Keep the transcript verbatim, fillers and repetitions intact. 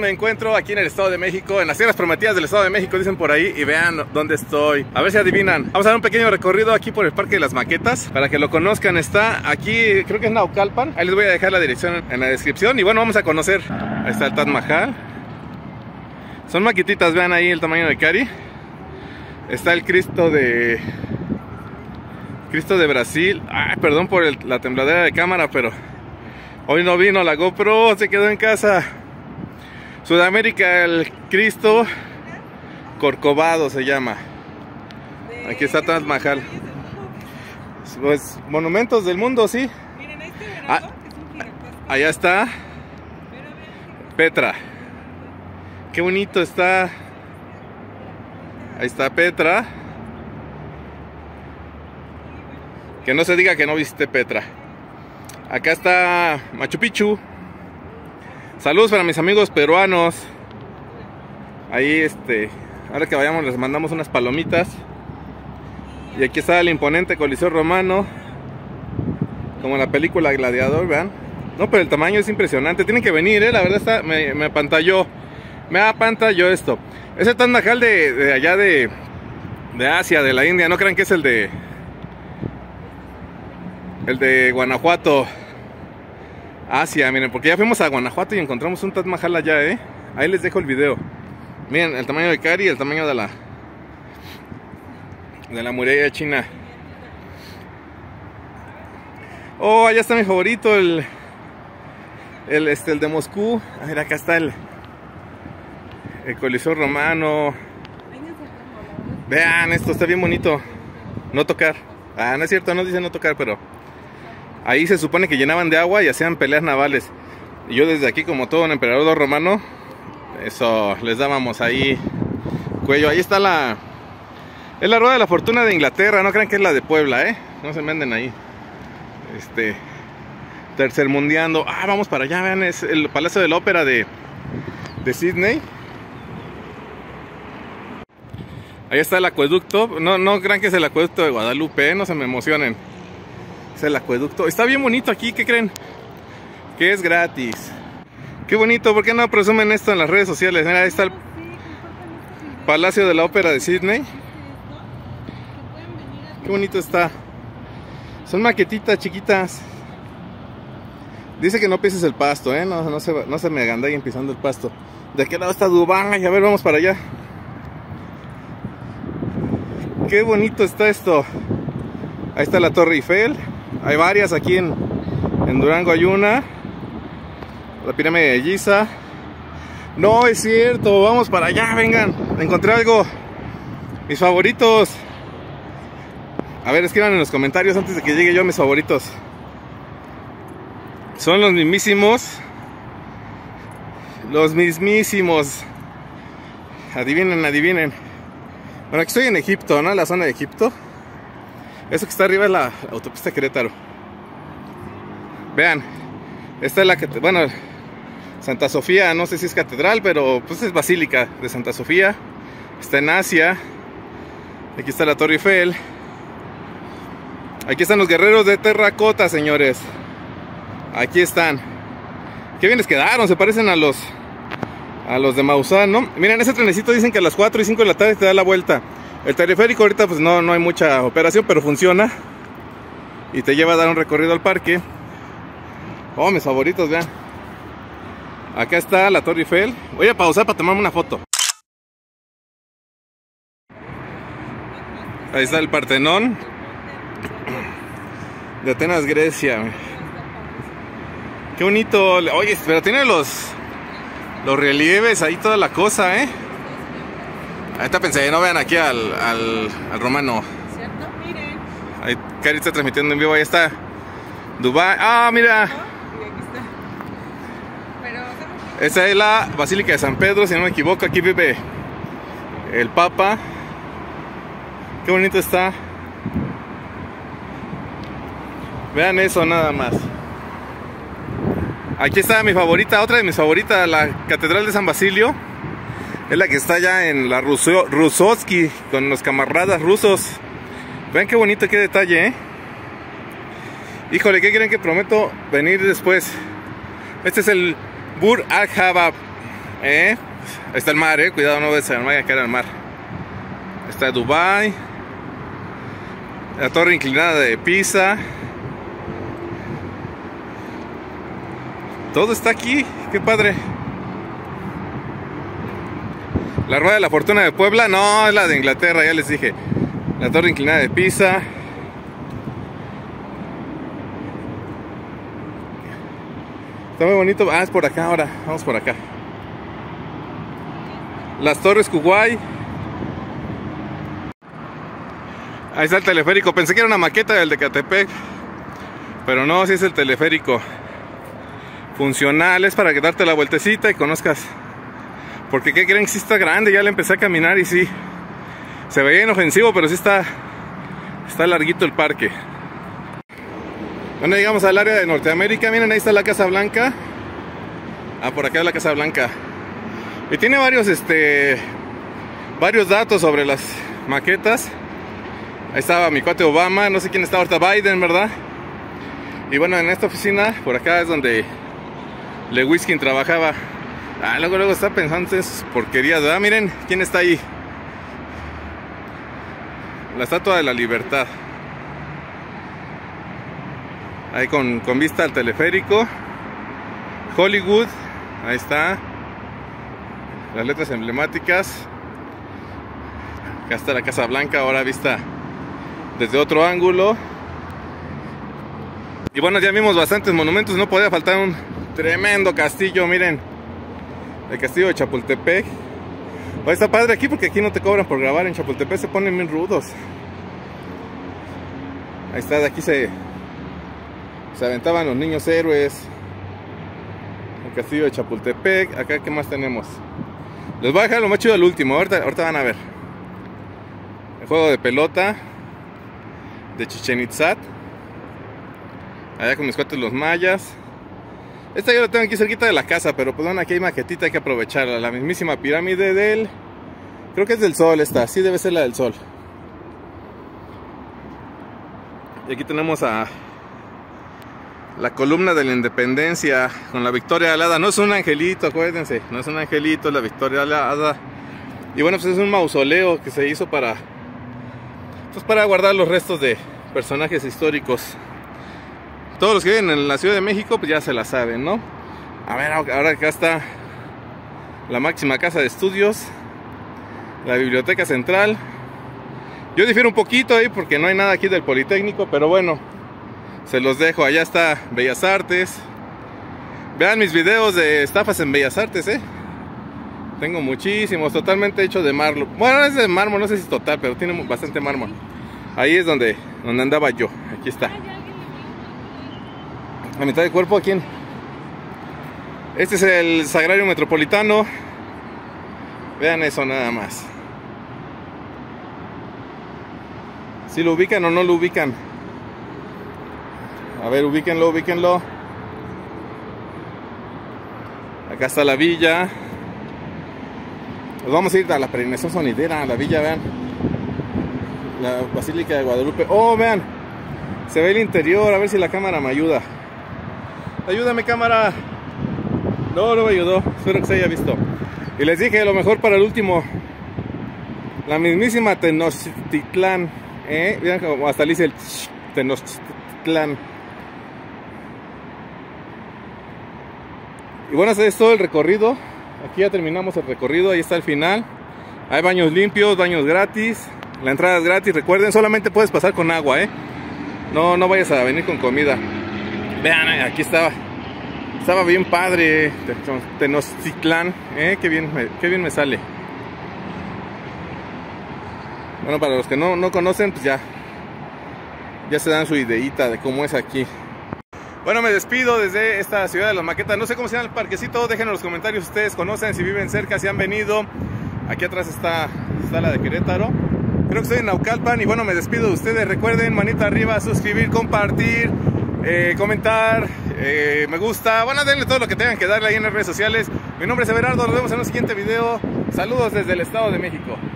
Me encuentro aquí en el Estado de México, en las tierras prometidas del Estado de México, dicen por ahí, y vean dónde estoy. A ver si adivinan. Vamos a dar un pequeño recorrido aquí por el Parque de las Maquetas, para que lo conozcan. Está aquí, creo que es Naucalpan. Ahí les voy a dejar la dirección en la descripción. Y bueno, vamos a conocer. Ahí está el Taj Mahal. Son maquetitas, vean ahí el tamaño de Cari. Está el Cristo de... Cristo de Brasil. Ay, perdón por el, la tembladera de cámara, pero hoy no vino la GoPro, se quedó en casa. Sudamérica, el Cristo Corcovado se llama. Aquí está Taj Mahal. Pues monumentos del mundo, sí. Ah, allá está Petra. Qué bonito está. Ahí está Petra. Que no se diga que no visité Petra. Acá está Machu Picchu. Saludos para mis amigos peruanos. Ahí este, ahora que vayamos les mandamos unas palomitas. Y aquí está el imponente Coliseo Romano, como en la película Gladiador, vean. No, pero el tamaño es impresionante. Tienen que venir, eh, la verdad está, me, me apantalló. Me apantalló esto. Es el Taj Mahal de, de allá de, de Asia, de la India. No crean que es el de El de Guanajuato, Asia, miren, porque ya fuimos a Guanajuato y encontramos un Taj Mahal allá, eh. Ahí les dejo el video. Miren, el tamaño de Cari y el tamaño de la de la muralla china. Oh, allá está mi favorito, el el este el de Moscú. A ver, acá está el el Coliseo Romano. Vean, esto está bien bonito. No tocar. Ah, no es cierto, no dice no tocar, pero ahí se supone que llenaban de agua y hacían peleas navales. Y yo desde aquí, como todo un emperador romano, eso, les dábamos ahí cuello. Ahí está la... Es la Rueda de la Fortuna de Inglaterra, no crean que es la de Puebla, ¿eh? No se venden ahí. Este... Tercermundiando. Ah, vamos para allá, vean, es el Palacio de la Ópera de... de Sydney. Ahí está el acueducto. No, no crean que es el acueducto de Guadalupe, ¿eh? No se me emocionen. Es el acueducto. Está bien bonito aquí, ¿qué creen? Que es gratis. Qué bonito, ¿por qué no presumen esto en las redes sociales? Mira, ahí está el Palacio de la Ópera de Sydney. Qué bonito está. Son maquetitas chiquitas. Dice que no pises el pasto, ¿eh? No, no se, no se me agandallen pisando el pasto. ¿De qué lado está Dubái? A ver, vamos para allá. Qué bonito está esto. Ahí está la Torre Eiffel. Hay varias aquí en, en Durango, hay una. La pirámide de Giza. No, es cierto, vamos para allá, vengan. Encontré algo. Mis favoritos. A ver, escriban en los comentarios antes de que llegue yo a mis favoritos. Son los mismísimos. Los mismísimos. Adivinen, adivinen. Bueno, aquí estoy en Egipto, ¿no? En la zona de Egipto. Eso que está arriba es la autopista Querétaro. Vean, esta es la que, bueno, Santa Sofía, no sé si es catedral, pero pues es basílica de Santa Sofía. Está en Asia. Aquí está la Torre Eiffel. Aquí están los guerreros de terracota, señores. Aquí están. Qué bien les quedaron, se parecen a los a los de Maussan, ¿no? Miren, ese trenecito dicen que a las cuatro y cinco de la tarde te da la vuelta. El teleférico ahorita pues no, no hay mucha operación, pero funciona. Y te lleva a dar un recorrido al parque. Oh, mis favoritos, vean. Acá está la Torre Eiffel. Voy a pausar para tomarme una foto. Ahí está el Partenón de Atenas, Grecia. Qué bonito. Oye, pero tiene los los relieves ahí, toda la cosa, ¿eh? Ahorita pensé, no vean aquí al, al, al romano. ¿Cierto? Miren. Ahí Cari está transmitiendo en vivo, ahí está Dubái. Ah, mira. Esta es la Basílica de San Pedro, si no me equivoco. Aquí vive el Papa. Qué bonito está. Vean eso nada más. Aquí está mi favorita, otra de mis favoritas, la Catedral de San Basilio. Es la que está allá en la Rusovsky, con los camaradas rusos. Vean qué bonito, qué detalle, ¿eh? Híjole, ¿qué creen que prometo venir después? Este es el Burj Al Arab. ¿Eh? Ahí está el mar, eh. Cuidado, no ves, no vaya a caer al mar. Está Dubai. La torre inclinada de Pisa. Todo está aquí, qué padre. La rueda de la fortuna de Puebla, no, es la de Inglaterra, ya les dije. La torre inclinada de Pisa. Está muy bonito. Ah, es por acá ahora, vamos por acá. Las Torres Kuwait. Ahí está el teleférico. Pensé que era una maqueta del de Ecatepec, pero no, sí es el teleférico funcional. Es para que darte la vueltecita y conozcas. Porque ¿qué creen? Que sí está grande. Ya le empecé a caminar y sí se veía inofensivo, pero sí está Está larguito el parque. Bueno, llegamos al área de Norteamérica. Miren, ahí está la Casa Blanca. Ah, por acá es la Casa Blanca. Y tiene varios, este varios datos sobre las maquetas. Ahí estaba mi cuate Obama, no sé quién está ahorita, Biden, ¿verdad? Y bueno, en esta oficina, por acá es donde Lewinsky trabajaba. Ah, luego, luego está pensando en sus porquerías, ¿verdad? Miren, ¿quién está ahí? La Estatua de la Libertad. Ahí con, con vista al teleférico. Hollywood, ahí está. Las letras emblemáticas. Acá está la Casa Blanca, ahora vista desde otro ángulo. Y bueno, ya vimos bastantes monumentos, no podía faltar un tremendo castillo, miren. El castillo de Chapultepec. Pues está padre aquí porque aquí no te cobran por grabar. En Chapultepec se ponen bien rudos. Ahí está, de aquí se, se aventaban los niños héroes. El castillo de Chapultepec. Acá, ¿qué más tenemos? Les voy a dejar lo más chido al último, ahorita, ahorita van a ver. El juego de pelota de Chichén Itzá. Allá con mis cuates los mayas. Esta yo la tengo aquí cerquita de la casa, pero pues bueno, aquí hay maquetita, hay que aprovecharla. La mismísima pirámide del... creo que es del Sol esta, sí debe ser la del Sol. Y aquí tenemos a la columna de la Independencia con la Victoria Alada. No es un angelito, acuérdense, no es un angelito, es la Victoria Alada. Y bueno, pues es un mausoleo que se hizo para... pues para guardar los restos de personajes históricos. Todos los que viven en la Ciudad de México pues ya se la saben, ¿no? A ver, ahora acá está la máxima casa de estudios, la Biblioteca Central. Yo difiero un poquito ahí porque no hay nada aquí del Politécnico, pero bueno, se los dejo. Allá está Bellas Artes. Vean mis videos de estafas en Bellas Artes, ¿eh? Tengo muchísimos, totalmente hechos de mármol. Bueno, es de mármol, no sé si es total, pero tiene bastante mármol. Ahí es donde, donde andaba yo, aquí está. A mitad del cuerpo, ¿a quién? Este es el Sagrario Metropolitano. Vean eso nada más. ¿Si lo ubican o no lo ubican? A ver, ubíquenlo, ubíquenlo. Acá está la villa. Nos vamos a ir a la peregrinación sonidera, a la villa, vean. La Basílica de Guadalupe. Oh, vean. Se ve el interior, a ver si la cámara me ayuda. Ayúdame, cámara. No, no me ayudó. Espero que se haya visto. Y les dije, lo mejor para el último. La mismísima Tenochtitlán. ¿Eh? Vean como hasta le dice el Tenochtitlán. Y bueno, ese es todo el recorrido. Aquí ya terminamos el recorrido. Ahí está el final. Hay baños limpios, baños gratis. La entrada es gratis. Recuerden, solamente puedes pasar con agua, ¿eh? No, no vayas a venir con comida. Vean, aquí estaba. Estaba bien padre. Tenochtitlán, ¿eh? Qué bien, me, qué bien me sale. Bueno, para los que no, no conocen, pues ya. Ya se dan su ideita de cómo es aquí. Bueno, me despido desde esta ciudad de Las Maquetas. No sé cómo se llama el parquecito. Dejen en los comentarios si ustedes conocen, si viven cerca, si han venido. Aquí atrás está, está la de Querétaro. Creo que estoy en Naucalpan. Y bueno, me despido de ustedes. Recuerden, manita arriba, suscribir, compartir. Eh, comentar, eh, me gusta, bueno, denle todo lo que tengan que darle ahí en las redes sociales. Mi nombre es Everardo, nos vemos en un siguiente video. Saludos desde el Estado de México.